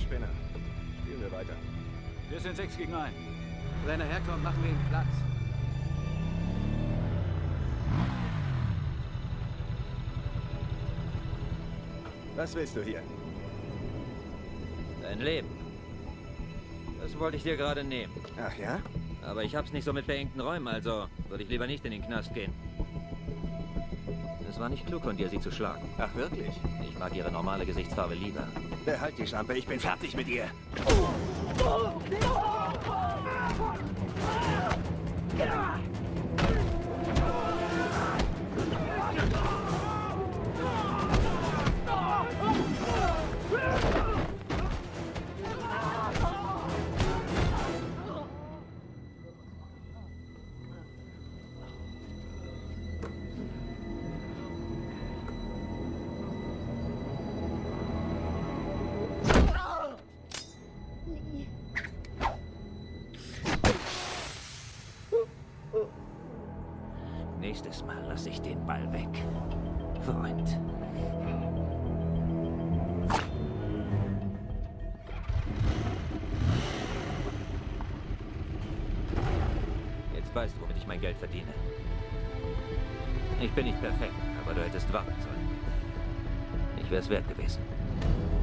Spinner. Spielen wir weiter. Wir sind 6 gegen 1. Wenn er herkommt, machen wir ihm Platz. Was willst du hier? Dein Leben. Das wollte ich dir gerade nehmen. Ach ja? Aber ich hab's nicht so mit beengten Räumen, also würde ich lieber nicht in den Knast gehen. Es war nicht klug von dir, sie zu schlagen. Ach wirklich? Ich mag ihre normale Gesichtsfarbe lieber. Behalt die Schlampe, ich bin fertig mit ihr. Nächstes Mal lasse ich den Ball weg. Freund. Jetzt weißt du, womit ich mein Geld verdiene. Ich bin nicht perfekt, aber du hättest warten sollen. Ich wäre es wert gewesen.